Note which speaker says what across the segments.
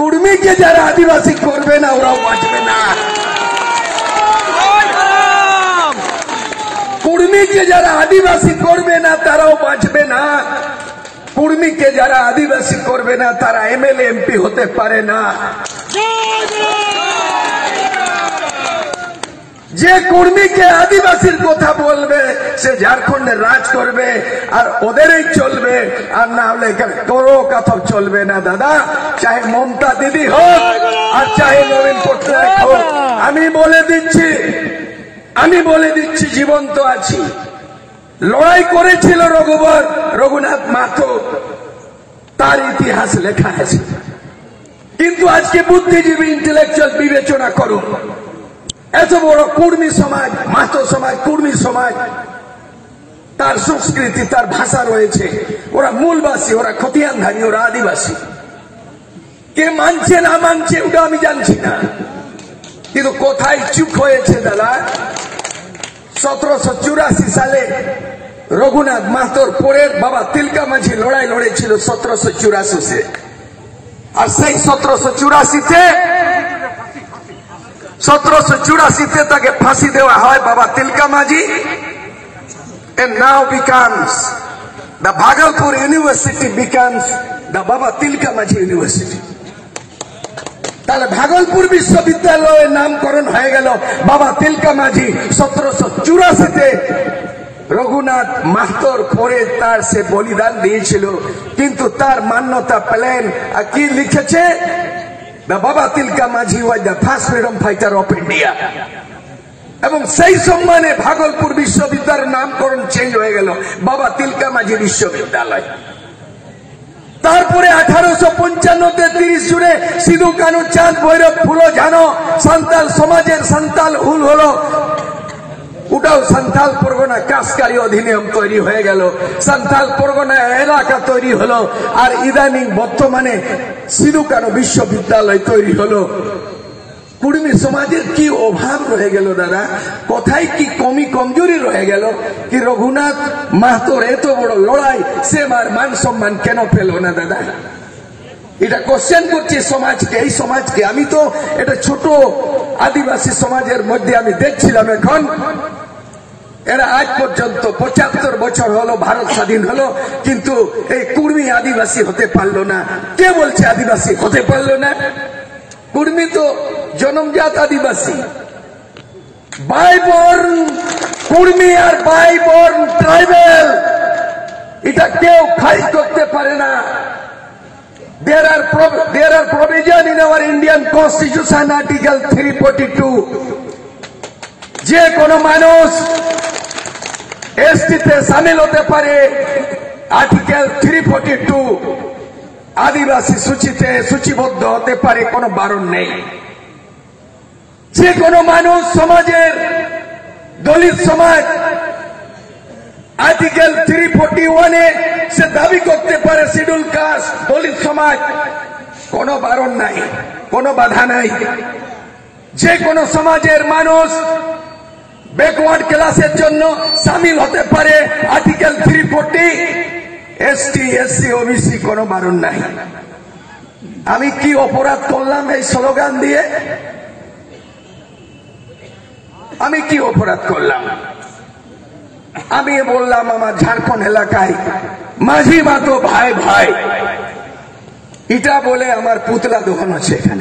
Speaker 1: কুর্মীকে যারা আদিবাসী করবে না ওরাও বাঁচবে না। কুর্মীকে যারা আদিবাসী করবে না তারাও বাঁচবে না। কুর্মীকে যারা আদিবাসী করবে না তারা এমএলএ এমপি হতে পারে না। যে কুর্মীকে আদিবাসীর কথা বলবে সে ঝাড়খণ্ডে রাজ করবে আর ওদেরই চলবে, আর না হলে কোনো কথা চলবে না দাদা। চাহে মমতা দিদি হোক আর চাহে নবীন পট্টনায়ক হোক, আমি বলে দিচ্ছি জীবন্ত আছি। লড়াই করেছিল রঘুনাথ মাহাতো, তার ইতিহাস লেখা আছে। কিন্তু আজকে বুদ্ধিজীবী ইন্টেলেকচুয়াল বিবেচনা করুন, এত বড় কুর্মী সমাজ, মাহাতো সমাজ, কুর্মী সমাজ, তার সংস্কৃতি তার ভাষা রয়েছে, ওরা মূলবাসী, ওরা খতিয়ানধারী, ওরা আদিবাসী। কে মানছে না মানছে ওটা আমি জানছি না, কিন্তু কোথায় চুপ হয়েছে দাদা। 1784 সালে রঘুনাথ মাহাতোর পরের বাবা তিলকা মাঝি লড়াই লড়েছিল 1784 আর সেই 1784 তাকে ফাঁসি দেওয়া হয় বাবা তিলকা মাঝি। And now becomes the Bhagalpur University becomes the Baba Tilka Majhi University. তাহলে ভাগলপুর বিশ্ববিদ্যালয়ের নামকরণ হয়ে গেল বাবা তিলকা মাঝি। 1784 রঘুনাথ মাহাতোর পরে তার সে বলিদান দিয়েছিল, কিন্তু তার মান্যতা পেলেন। আর কি লিখেছে? The Baba Tilka Majhi was the first freedom fighter of India. এবং সেই সম্মানে ভাগলপুর বিশ্ববিদ্যালয়ের নামকরণ চেঞ্জ হয়ে গেল বাবা তিলকা মাঝি বিশ্ববিদ্যালয়। তারপরে 1855-তে 30 জুনে সিধু কানু চাঁদ ভৈরব ফুলো জানো সান্তাল সমাজের সান্তাল হুল হলো, ওটাও সান্তাল পরগনা কাসকারি অধিনিয়ম তৈরি হয়ে গেল, সান্তাল পরগনা এলাকা তৈরি হলো। আর ইদানিং বর্তমানে সিধু কানু বিশ্ববিদ্যালয় তৈরি হলো। কুর্মী সমাজের কি অভাব রয়ে গেল দাদা? কোথায় কি কমজোরি রয়ে গেল? কি রঘুনাথ মাহাতোর এত বড় লড়াই, সে মান সম্মান কেন পেল না দাদা? এটা কোশ্চেন করছি সমাজকে, এই সমাজকে। আমি তো এটা ছোট আদিবাসী সমাজের মধ্যে আমি দেখছিলাম, এখন এরা আজ পর্যন্ত 75 বছর হলো ভারত স্বাধীন হলো, কিন্তু এই কুর্মী আদিবাসী হতে পারলো না। কে বলছে আদিবাসী হতে পারলো না? কুর্মী তো জন্মজাত আদিবাসী, বাইবর্ন কুর্মী আর বাইবর্ন ট্রাইবেল, এটা কেউ খাই করতে পারে না। There are provision in our Indian Constitution Article 342 যে কোনো মানুষ এসটিতে সামিল হতে পারে। আর্টিকেল 342 আদিবাসী সূচিতে সূচিবদ্ধ হতে পারে, কোনো বারণ নেই। যে কোনো মানুষ সমাজের দলিত সমাজ আর্টিকেল 341-এ সে দাবি করতে পারে শিডিউল কাস্ট দলিত সমাজ, কোনো বারণ নাই, কোনো বাধা নাই। যে কোনো সমাজের মানুষ ব্যাকওয়ার্ড ক্লাসের জন্য সামিল হতে পারে আর্টিকেল 340, এসটি এসসি ওবিসি কোনো বারণ নাই। আমি কি অপরাধ করলাম এই স্লোগান দিয়ে? আমি কি অপরাধ করলাম? আমি বললাম আমার ঝাড়খণ্ড এলাকায় মাঝি মাতো ভাই ভাই, এটা বলে আমার পুতলা দোকান আছে এখানে।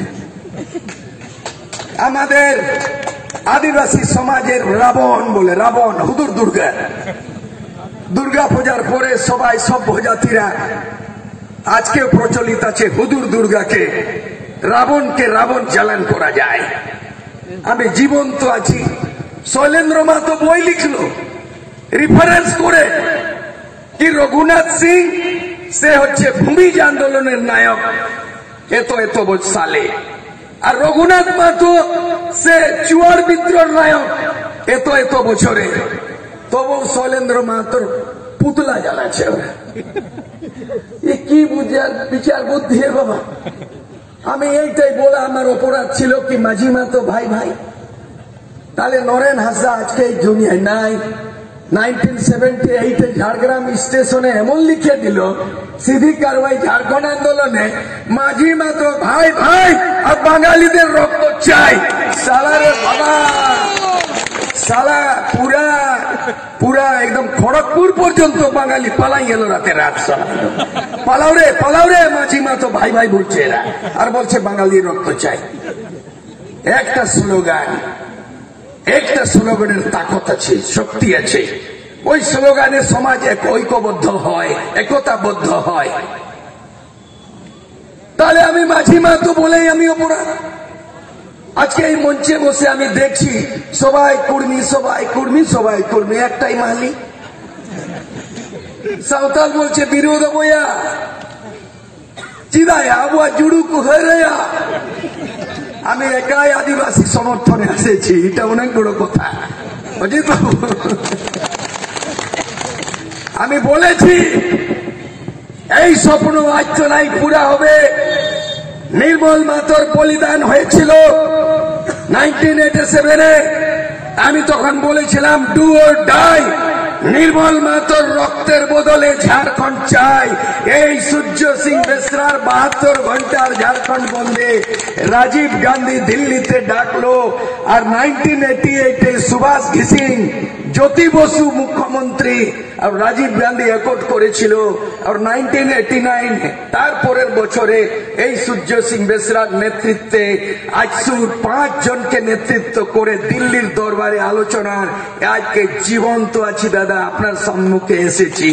Speaker 1: আমাদের আদিবাসী সমাজের রাবণ বলে, রাবণ হুদুর দুর্গা পূজার পরে সবাই সভ্য জাতিরা আজকে প্রচলিত আছে হুদুর দুর্গাকে, রাবণকে রাবণ চালান করা যায়। আমি জীবন্ত আছি। শৈলেন্দ্র মাহাতো বই লিখলো রেফারেন্স করে কি রঘুনাথ সিং সে হচ্ছে ভূমিজ আন্দোলনের নায়ক এত সালে, আর রঘুনাথ মাহাতো সে চুয়ার বিদ্রোহের নায়ক এত বছরে। তবু শৈলেন্দ্র মাহাতোর পুতলা জ্বালাচ্ছে ওরা। কি বিচার বুদ্ধি বাবা? আমি এইটাই বলে আমার অপরাধ ছিল কি মাঝি মাতো ভাই ভাই। তাহলে নরেন হাসদা আজকে এই দুনিয়ায় নাই, 1978 ঝাড়গ্রাম স্টেশনে এমন লিখে দিল সিধি কারওয়াই ঝাড়খণ্ড আন্দোলনে মাঝি মাতো ভাই ভাই আর বাঙালিদের রক্ত চাই। সালারে বাবা, সালা পুরা একদম খড়গপুর পর্যন্ত বাঙালি পালাই গেল রাতে রাত। পালাও রে মাঝি মাতো ভাই ভাই বলছে এরা, আর বলছে বাঙালির রক্ত চাই। একটা স্লোগানের তাকত আছে, শক্তি আছে। ওই স্লোগানে সমাজ এক ঐক্যবদ্ধ হয়, একতাবদ্ধ হয়। তাহলে আমি মাঝি মাতো বলেই আমি অপরাধ? আজকে এই মঞ্চে বসে আমি দেখছি সবাই কুর্মী, একটাই মাহালি। সাঁওতাল বলছে বিরোধ বইয়া চিদায়া আবুয়া জুড়ুকু হয়ে। আমি একাই আদিবাসী সমর্থনে এসেছি, এটা অনেক বড় কথা। অজিত বাবু, আমি বলেছি এই স্বপ্ন আজ তো নাই, পুরা হবে। নির্মল মাতর বলিদান হয়েছিল 1987-এ। আমি তখন বলেছিলাম do or die. Nirmal Mahato রক্তের বদলে ঝাড়খণ্ড চাই। এই সূর্য সিং বেসরার 72 ঘন্টার ঝাড়খণ্ড বন্ধে রাজীব গান্ধী দিল্লিতে ডাকলো। আর 1988-এ সুভাষ ঘিসিং, জ্যোতি বসু মুখ্যমন্ত্রী আর রাজীব গান্ধী একট করেছিল। আর 1989 তারপরের বছরে এই সূর্য সিং বেসরার নেতৃত্বে আজসুর 5 জনকে নেতৃত্ব করে দিল্লির দরবারে আলোচনার আজকে জীবন্ত আছি দাদা, আপনার সম্মুখে এসেছি।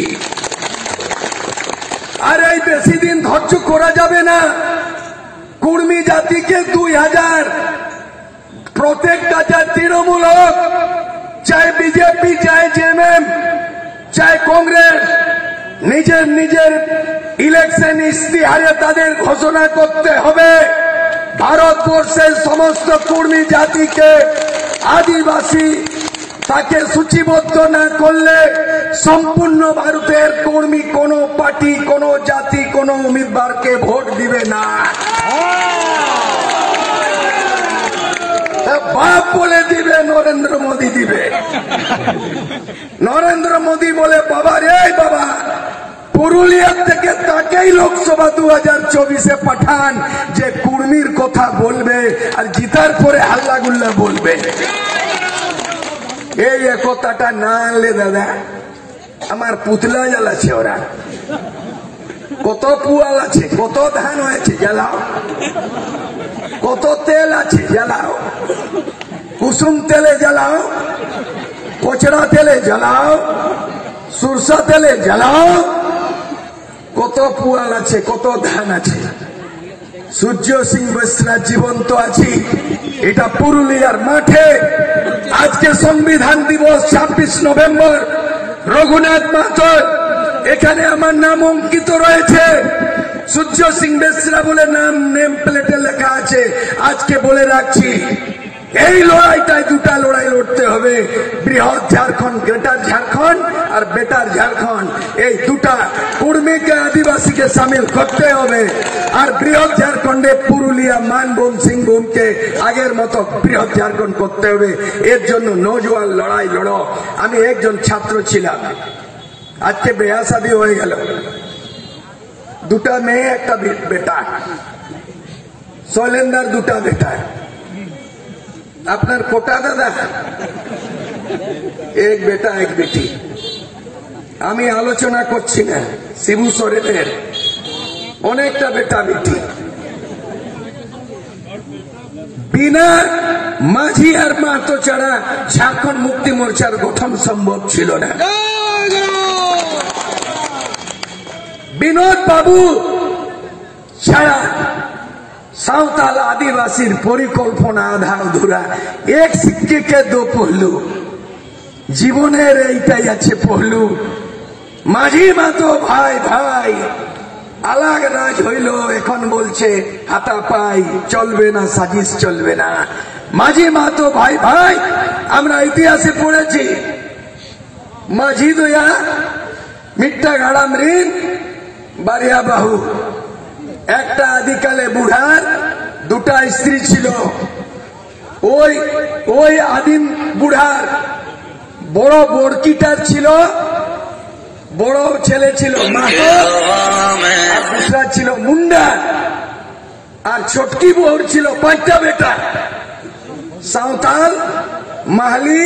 Speaker 1: আর এই বেশি দিন ধৈর্য করা যাবে না। কুর্মী জাতিকে 2000 প্রত্যেকটা চাই তৃণমূল হোক, চাहे बीजेपी, चाहे जेएमएम, चाहे कांग्रेस, নিজের ইলেকশন ইশতেহারে তাদের ঘোষণা করতে হবে ভারতবর্ষের সমস্ত কুর্মী জাতিকে আদিবাসী তাকে সূচিবদ্ধ না করলে সম্পূর্ণ ভারতের কর্মী কোন পার্টি, কোন জাতি, কোন উম্মিদবারকে ভোট দিবে না। বাপ বলে দিবে নরেন্দ্র মোদী দিবে। নরেন্দ্র মোদী বলে বাবা রে বাবা, পুরুলিয়া থেকে তাকেই লোকসভা 2024-এ পাঠান যে কুর্মীর কথা বলবে আর জিতার পরে হাল্লাগুল্লা বলবে। এই একতাটা না আনলে দাদা আমার পুতলা জ্বালাচ্ছে ওরা। কত পুয়াল আছে, কত ধান হয়েছে জ্বালাও, কত তেল আছে জ্বালাও, কুসুম তেলে জ্বালাও, কচড়া তেলে জ্বালাও, সরষা তেলে জ্বালাও, কত পুয়াল আছে, কত ধান আছে। সূর্য সিং বেসরা জীবন্ত আছি, এটা পুরুলিয়ার মাঠে। আজকে সংবিধান দিবস 26 নভেম্বর, রঘুনাথ মাহাতোর এখানে আমার নাম অঙ্কিত রয়েছে। সূর্য সিং বেসরা বলে নাম নেম প্লেটে লেখা আছে। আজকে বলে রাখছি এই লড়াইটায় দুটা লড়াই লড়তে হবে, বৃহৎ ঝাড়খণ্ড, গ্রেটার ঝাড়খণ্ড আর বেটার ঝাড়খণ্ড। এই দুটা কুর্মীকে আদিবাসীকে সামিল করতে হবে। আর বৃহৎ ঝাড়খণ্ডে পুরুলিয়া, মানভূম, সিংভূমকে আগের মতো বৃহৎ ঝাড়খণ্ড করতে হবে। এর জন্য নৌজওয়ান লড়াই লড়ো। আমি একজন ছাত্র ছিলাম, আজকে বেয়া শাদী হয়ে গেল, দুটা মেয়ে একটা বেটা, শৈলেন্দার দুটা বেটা। আপনার কোটা দাদা? এক বেটা এক বেটি। আমি আলোচনা করছি না, শিবু সোরেনের অনেকটা বেটা বেটি। বিনা মাঝি আর মাহাতো ছাড়া ঝাড়খণ্ড মুক্তি মোর্চার গঠন সম্ভব ছিল না। বিনোদ বাবু ছাড়া সাঁওতাল আদিবাসীর পরিকল্পনা আধা অধুরা। এক সিক্কে দো পহলু, জীবনের এইটাই আছে পহলু। মাঝি মাতো ভাই ভাই, আলাগ রাজ হইল, এখন বলছে হাতাপাই চলবে না, সাজিশ চলবে না। মাঝি মাতো ভাই ভাই, আমরা ইতিহাসে পড়েছি মাঝি দয়া মিট্টা গাড়া মৃণ বারিয়া বাহু। একটা আদিকালে বুড়ার দুটা স্ত্রী ছিল। ওই আদিম বুড়ার বড় বড়কিটার ছিল, বড় ছেলে ছিল মাতো, আর दूसरा ছিল মুন্ডা, আর ছোটকি বউর ছিল 5টা বেটা, সাঁওতাল, মাহলি,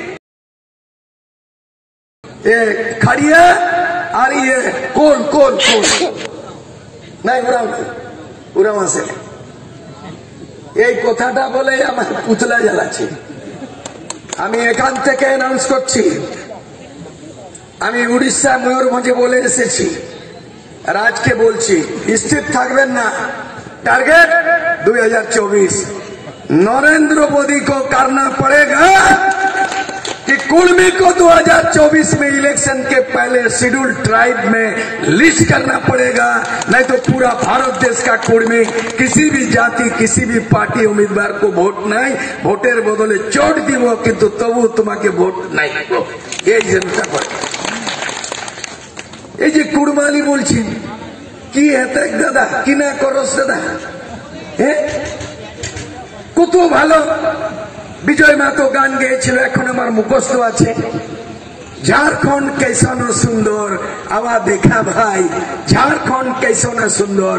Speaker 1: খাড়িয়া আর ইয়ে কোল কোল কোল নাই উড়াও আছে। এই কথাটা বলে আমার পুতলা জ্বালাচ্ছে। আমি এখান থেকে অ্যানাউন্স করছি, আমি উড়িষ্যা ময়ূরভঞ্জে বলে এসেছি, আর আজকে বলছি, স্থির থাকবেন না। टारगेट 2024 नरेंद्र मोदी को करना पड़ेगा कि कुर्मी को 2024 में इलेक्शन के पहले शेड्यूल ट्राइब में लिस्ट करना पड़ेगा, नहीं तो पूरा भारत देश का कुर्मी किसी भी जाति किसी भी पार्टी उम्मीदवार को वोट नहीं, ভোটের বদলে চোট দিব কিন্তু তবু তোমাকে ভোট নাই। এই জনতা পার্টি এই যে কুড়মালি বলছি কি হেতেক দাদা কি না করস দাদা, কত ভালো বিজয় মাতো গান গেয়েছিল, এখন আমার মুখস্থ আছে। ঝাড়খণ্ড कैसा न सुंदर आवा देखा भाई, झारखंड कैसा न सुंदर।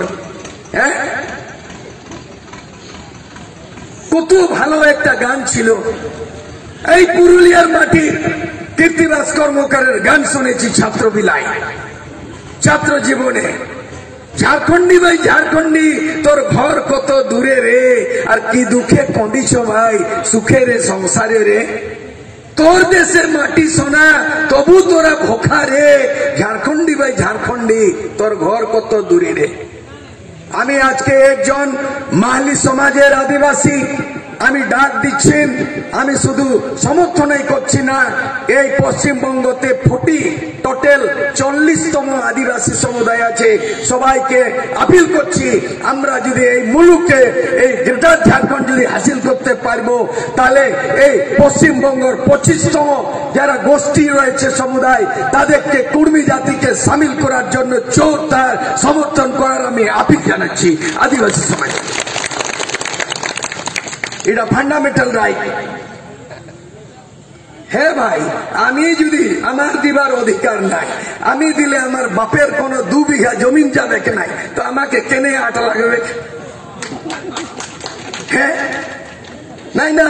Speaker 1: কত ভালো একটা গান ছিল। এই পুরুলিয়ার মাটি কীর্তিবাস কর্মকারের গান শুনেছি ছাত্র বিলায়, ছাত্র জীবনে। ঝাড়খন্ডী ভাই ঝাড়খন্ডী তোর ঘর কত দূরে রে, আর কি দুঃখে কঁদিছ ভাই সুখে রে সংসারে রে, তোর দেশের মাটি সোনা তবু তোরা ভোখা রে, ঝাড়খন্ডী ভাই ঝাড়খন্ডী তোর ঘর কত দূরে রে। আমি আজকে একজন মাহলি সমাজের আদিবাসী, আমি ডাক দিচ্ছেন, আমি শুধু সমর্থনই করছি না, এই পশ্চিমবঙ্গতে 40 টোটাল 40তম আদিবাসী সমুদায় আছে, সবাইকে আপিল করছি আমরা যদি এই মুলুকে এই গ্রেটার ঝাড়খণ্ড যদি হাসিল করতে পারবো, তাহলে এই পশ্চিমবঙ্গের 25তম যারা গোষ্ঠী রয়েছে সমুদায় তাদেরকে কুর্মী জাতিকে সামিল করার জন্য জোরদার সমর্থন করার আমি আপিল জানাচ্ছি আদিবাসী সমাজ। এটা ফান্ডামেন্টাল রাইট। হে ভাই, আমি যদি আমার দিবার অধিকার নাই, আমি দিলে আমার বাপের কোন 2 বিঘা জমিন যাবে কে নাই, তো আমাকে কেনে আটা লাগবে? হ্যাঁ নাই না,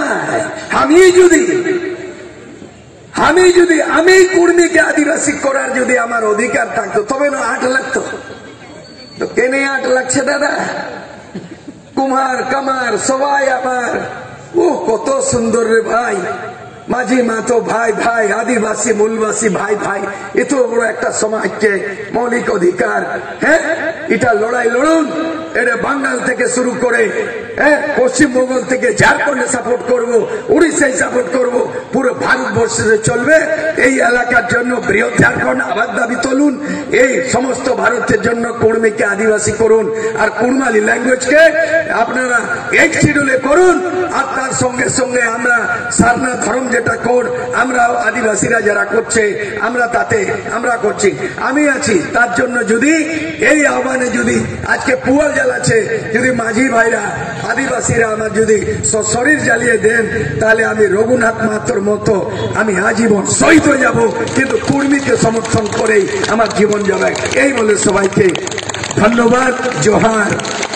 Speaker 1: আমি কুর্মীকে আদিবাসী করার যদি আমার অধিকার থাকতো তবে না 8 লাগতো, তো কেনে 8 লাগছে দাদা? কুমার কামার সবাই আমার, ও কত সুন্দর রে ভাই, মাঝি মাতো ভাই ভাই, আদিবাসী মূলবাসী ভাই ভাই, এত বড় একটা সমাজকে মৌলিক অধিকার, হ্যাঁ এটা লড়াই লড়ুন। এটা বাঙ্গাল থেকে শুরু করে পশ্চিমবঙ্গ থেকে ঝাড়খণ্ডে সাপোর্ট করব, উড়িষ্যায় সাপোর্ট করব, পুরো ভারতবর্ষে চলবে। এই এলাকার জন্য বৃহৎ ঝাড়খণ্ড আবার দাবি তুলুন, এই সমস্ত ভারতের জন্য কুর্মীকে আদিবাসী করুন, আর কুড়মালি ল্যাঙ্গুয়েজকে আপনারা এক শিডিউলে করুন। আর তার সঙ্গে সঙ্গে আমরা সারনা ধর্ম যেটা কোড আমরা আদিবাসীরা যারা করছে আমরা তাতে আমরা করছি, আমি আছি তার জন্য। যদি এই আহ্বানে যদি আজকে পুয়াল জ্বালাচ্ছে, যদি মাঝি ভাইরা আদিবাসীরা আমার যদি শরীর জ্বালিয়ে দেন, তাহলে আমি রঘুনাথ মাহাতোর মতো আমি আজীবন শহীদ হয়ে যাব, কিন্তু কুর্মীকে সমর্থন করেই আমার জীবন যাবে। এই বলে সবাইকে ধন্যবাদ, জোহার।